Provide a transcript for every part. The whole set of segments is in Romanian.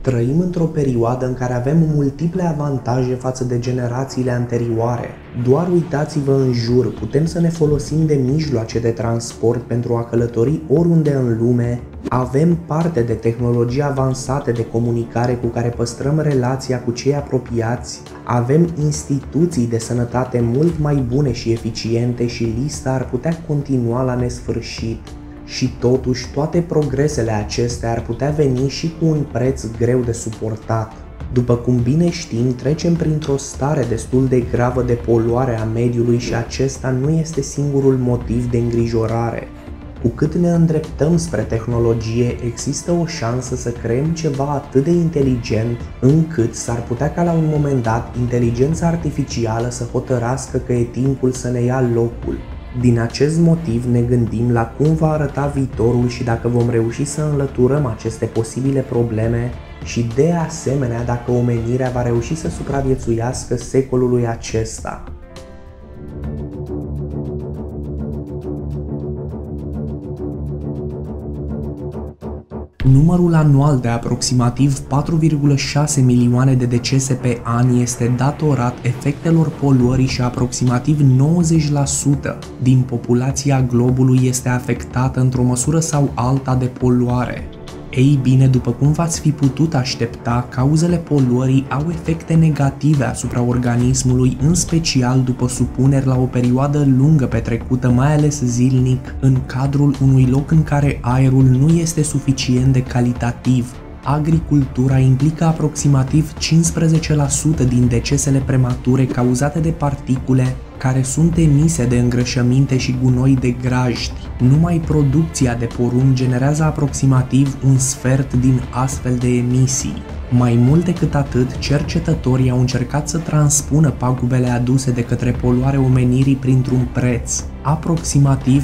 Trăim într-o perioadă în care avem multiple avantaje față de generațiile anterioare. Doar uitați-vă în jur, putem să ne folosim de mijloace de transport pentru a călători oriunde în lume, avem parte de tehnologii avansate de comunicare cu care păstrăm relația cu cei apropiați, avem instituții de sănătate mult mai bune și eficiente și lista ar putea continua la nesfârșit. Și totuși, toate progresele acestea ar putea veni și cu un preț greu de suportat. După cum bine știm, trecem printr-o stare destul de gravă de poluare a mediului și acesta nu este singurul motiv de îngrijorare. Cu cât ne îndreptăm spre tehnologie, există o șansă să creăm ceva atât de inteligent, încât s-ar putea ca la un moment dat inteligența artificială să hotărască că e timpul să ne ia locul. Din acest motiv ne gândim la cum va arăta viitorul și dacă vom reuși să înlăturăm aceste posibile probleme și de asemenea dacă omenirea va reuși să supraviețuiască secolului acesta. Numărul anual de aproximativ 4,6 milioane de decese pe an este datorat efectelor poluării și aproximativ 90% din populația globului este afectată într-o măsură sau alta de poluare. Ei bine, după cum v-ați fi putut aștepta, cauzele poluării au efecte negative asupra organismului, în special după supuneri la o perioadă lungă petrecută, mai ales zilnic, în cadrul unui loc în care aerul nu este suficient de calitativ. Agricultura implică aproximativ 15% din decesele premature cauzate de particule care sunt emise de îngrășăminte și gunoi de grajdi. Numai producția de porumb generează aproximativ un sfert din astfel de emisii. Mai mult decât atât, cercetătorii au încercat să transpună pagubele aduse de către poluare omenirii printr-un preț, aproximativ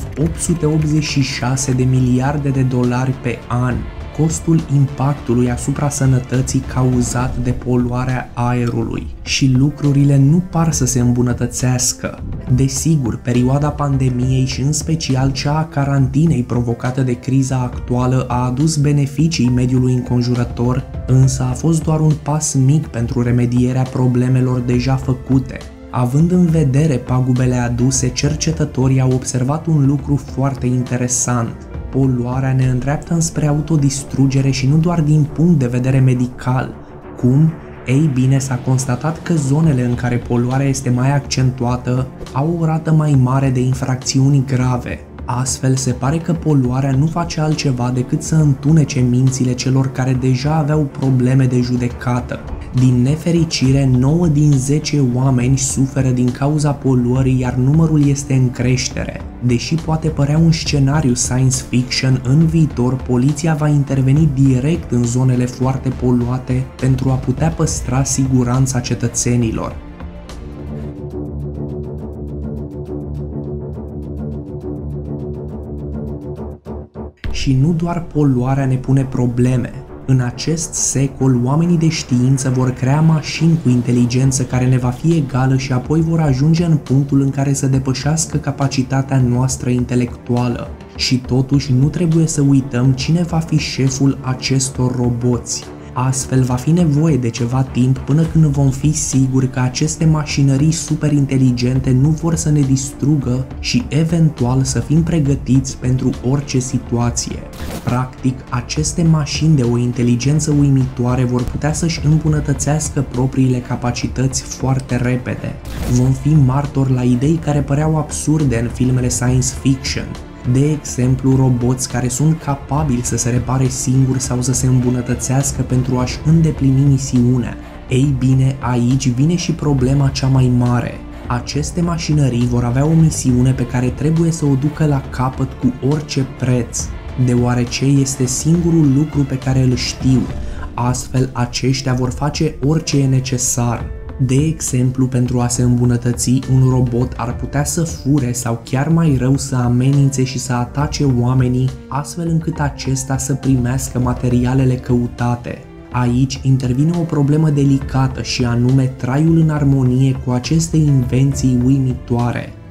886 de miliarde de dolari pe an, costul impactului asupra sănătății cauzat de poluarea aerului. Și lucrurile nu par să se îmbunătățească. Desigur, perioada pandemiei și în special cea a carantinei provocată de criza actuală a adus beneficii mediului înconjurător, însă a fost doar un pas mic pentru remedierea problemelor deja făcute. Având în vedere pagubele aduse, cercetătorii au observat un lucru foarte interesant. Poluarea ne îndreaptă înspre autodistrugere și nu doar din punct de vedere medical. Cum? Ei bine, s-a constatat că zonele în care poluarea este mai accentuată au o rată mai mare de infracțiuni grave. Astfel, se pare că poluarea nu face altceva decât să întunece mințile celor care deja aveau probleme de judecată. Din nefericire, 9 din 10 oameni suferă din cauza poluării, iar numărul este în creștere. Deși poate părea un scenariu science fiction, în viitor poliția va interveni direct în zonele foarte poluate pentru a putea păstra siguranța cetățenilor. Și nu doar poluarea ne pune probleme. În acest secol, oamenii de știință vor crea mașini cu inteligență care ne va fi egală și apoi vor ajunge în punctul în care să depășească capacitatea noastră intelectuală. Și totuși nu trebuie să uităm cine va fi șeful acestor roboți. Astfel, va fi nevoie de ceva timp până când vom fi siguri că aceste mașinării super inteligente nu vor să ne distrugă și eventual să fim pregătiți pentru orice situație. Practic, aceste mașini de o inteligență uimitoare vor putea să-și îmbunătățească propriile capacități foarte repede. Vom fi martori la idei care păreau absurde în filmele science fiction. De exemplu, roboți care sunt capabili să se repare singuri sau să se îmbunătățească pentru a-și îndeplini misiunea. Ei bine, aici vine și problema cea mai mare. Aceste mașinării vor avea o misiune pe care trebuie să o ducă la capăt cu orice preț, deoarece este singurul lucru pe care îl știu. Astfel, aceștia vor face orice e necesar. De exemplu, pentru a se îmbunătăți, un robot ar putea să fure sau chiar mai rău să amenințe și să atace oamenii, astfel încât acesta să primească materialele căutate. Aici intervine o problemă delicată și anume traiul în armonie cu aceste invenții uimitoare.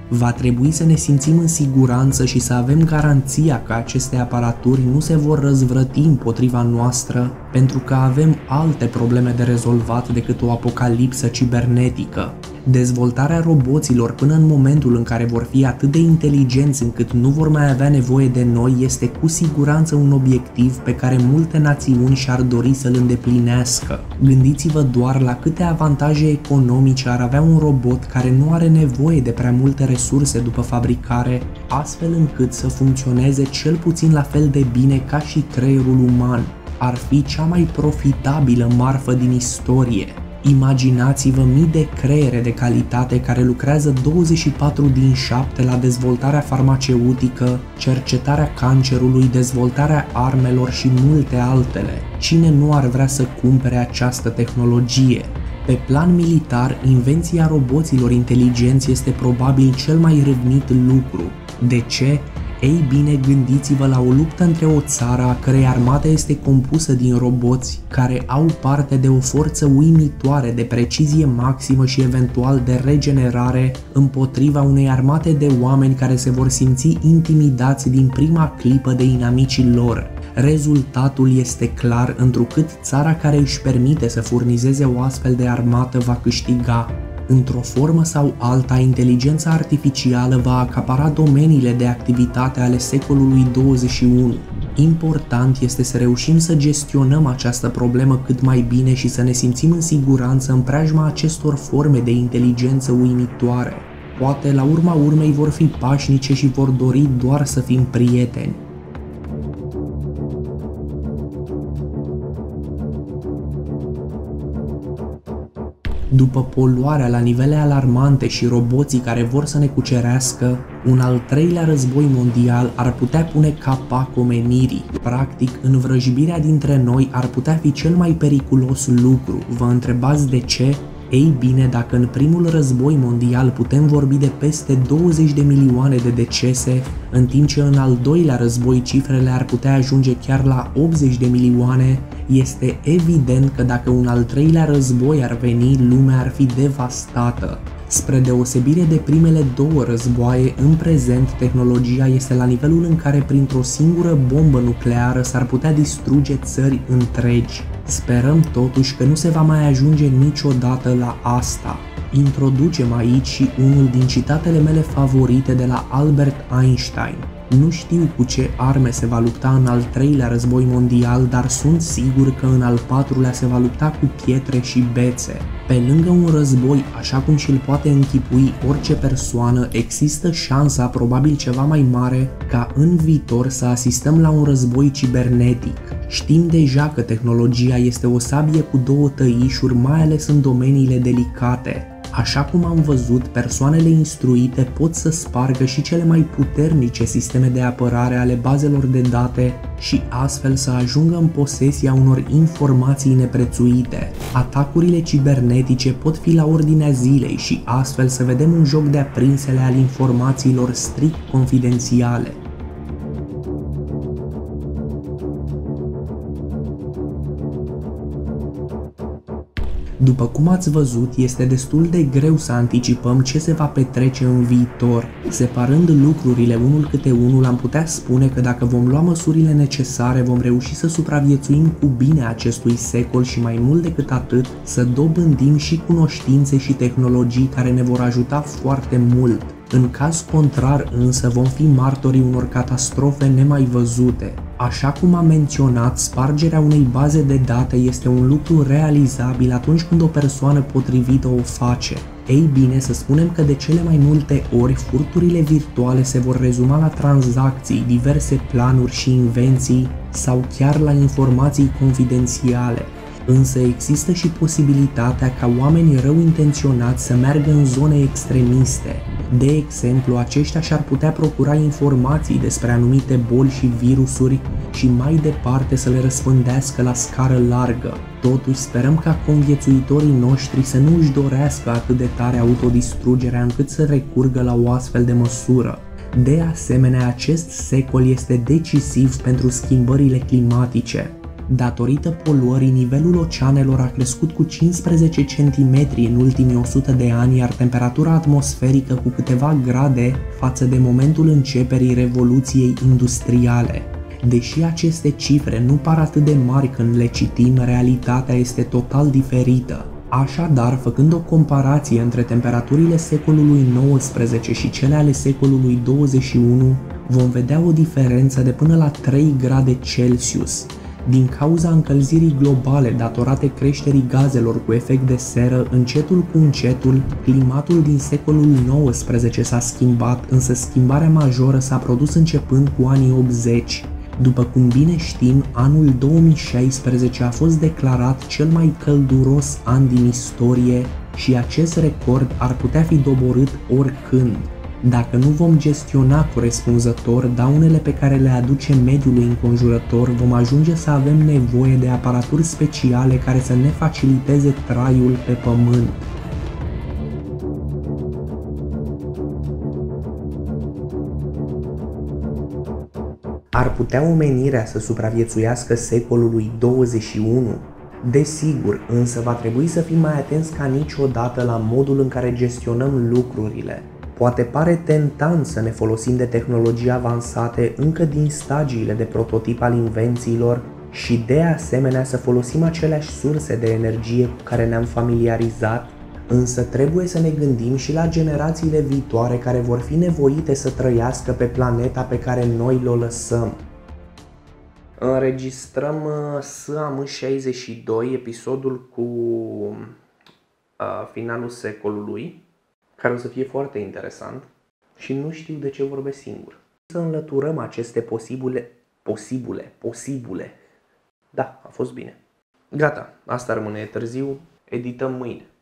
Va trebui să ne simțim în siguranță și să avem garanția că aceste aparaturi nu se vor răzvrăti împotriva noastră, pentru că avem alte probleme de rezolvat decât o apocalipsă cibernetică. Dezvoltarea roboților până în momentul în care vor fi atât de inteligenți încât nu vor mai avea nevoie de noi este cu siguranță un obiectiv pe care multe națiuni și-ar dori să-l îndeplinească. Gândiți-vă doar la câte avantaje economice ar avea un robot care nu are nevoie de prea multe resurse după fabricare, astfel încât să funcționeze cel puțin la fel de bine ca și creierul uman. Ar fi cea mai profitabilă marfă din istorie. Imaginați-vă mii de creiere de calitate care lucrează 24/7 la dezvoltarea farmaceutică, cercetarea cancerului, dezvoltarea armelor și multe altele. Cine nu ar vrea să cumpere această tehnologie? Pe plan militar, invenția roboților inteligenți este probabil cel mai râvnit lucru. De ce? Ei bine, gândiți-vă la o luptă între o țară a cărei armată este compusă din roboți care au parte de o forță uimitoare de precizie maximă și eventual de regenerare împotriva unei armate de oameni care se vor simți intimidați din prima clipă de inamicii lor. Rezultatul este clar, întrucât țara care își permite să furnizeze o astfel de armată va câștiga. Într-o formă sau alta, inteligența artificială va acapara domeniile de activitate ale secolului 21. Important este să reușim să gestionăm această problemă cât mai bine și să ne simțim în siguranță în preajma acestor forme de inteligență uimitoare. Poate, la urma urmei, vor fi pașnice și vor dori doar să fim prieteni. După poluarea la nivele alarmante și roboții care vor să ne cucerească, un al treilea război mondial ar putea pune capac omenirii. Practic, învrăjbirea dintre noi ar putea fi cel mai periculos lucru. Vă întrebați de ce? Ei bine, dacă în primul război mondial putem vorbi de peste 20 de milioane de decese, în timp ce în al doilea război cifrele ar putea ajunge chiar la 80 de milioane, este evident că dacă un al treilea război ar veni, lumea ar fi devastată. Spre deosebire de primele două războaie, în prezent tehnologia este la nivelul în care printr-o singură bombă nucleară s-ar putea distruge țări întregi. Sperăm totuși că nu se va mai ajunge niciodată la asta. Introducem aici și unul din citatele mele favorite de la Albert Einstein. Nu știu cu ce arme se va lupta în al treilea război mondial, dar sunt sigur că în al patrulea se va lupta cu pietre și bețe. Pe lângă un război, așa cum și-l poate închipui orice persoană, există șansa, probabil ceva mai mare, ca în viitor să asistăm la un război cibernetic. Știm deja că tehnologia este o sabie cu două tăișuri, mai ales în domeniile delicate. Așa cum am văzut, persoanele instruite pot să spargă și cele mai puternice sisteme de apărare ale bazelor de date și astfel să ajungă în posesia unor informații neprețuite. Atacurile cibernetice pot fi la ordinea zilei și astfel să vedem un joc de aprinsele al informațiilor strict confidențiale. După cum ați văzut, este destul de greu să anticipăm ce se va petrece în viitor. Separând lucrurile unul câte unul, am putea spune că dacă vom lua măsurile necesare, vom reuși să supraviețuim cu bine acestui secol și mai mult decât atât, să dobândim și cunoștințe și tehnologii care ne vor ajuta foarte mult. În caz contrar însă vom fi martorii unor catastrofe nemai văzute. Așa cum am menționat, spargerea unei baze de date este un lucru realizabil atunci când o persoană potrivită o face. Ei bine, să spunem că de cele mai multe ori furturile virtuale se vor rezuma la tranzacții, diverse planuri și invenții sau chiar la informații confidențiale. Însă există și posibilitatea ca oamenii rău intenționați să meargă în zone extremiste. De exemplu, aceștia și-ar putea procura informații despre anumite boli și virusuri și mai departe să le răspândească la scară largă. Totuși, sperăm ca conviețuitorii noștri să nu își dorească atât de tare autodistrugerea încât să recurgă la o astfel de măsură. De asemenea, acest secol este decisiv pentru schimbările climatice. Datorită poluării, nivelul oceanelor a crescut cu 15 cm în ultimii 100 de ani, iar temperatura atmosferică cu câteva grade față de momentul începerii Revoluției Industriale. Deși aceste cifre nu par atât de mari când le citim, realitatea este total diferită. Așadar, făcând o comparație între temperaturile secolului XIX și cele ale secolului 21, vom vedea o diferență de până la 3 grade Celsius. Din cauza încălzirii globale datorate creșterii gazelor cu efect de seră, încetul cu încetul, climatul din secolul XIX s-a schimbat, însă schimbarea majoră s-a produs începând cu anii 80. După cum bine știm, anul 2016 a fost declarat cel mai călduros an din istorie și acest record ar putea fi doborât oricând. Dacă nu vom gestiona corespunzător daunele pe care le aduce mediului înconjurător, vom ajunge să avem nevoie de aparaturi speciale care să ne faciliteze traiul pe pământ. Ar putea omenirea să supraviețuiască secolului 21? Desigur, însă va trebui să fim mai atenți ca niciodată la modul în care gestionăm lucrurile. Poate pare tentant să ne folosim de tehnologii avansate încă din stagiile de prototip al invențiilor și de asemenea să folosim aceleași surse de energie cu care ne-am familiarizat, însă trebuie să ne gândim și la generațiile viitoare care vor fi nevoite să trăiască pe planeta pe care noi le lăsăm. Înregistrăm SAM62, episodul cu finalul secolului, care o să fie foarte interesant și nu știu de ce vorbesc singur. Să înlăturăm aceste posibule. Da, a fost bine. Gata, asta rămâne, târziu, edităm mâine.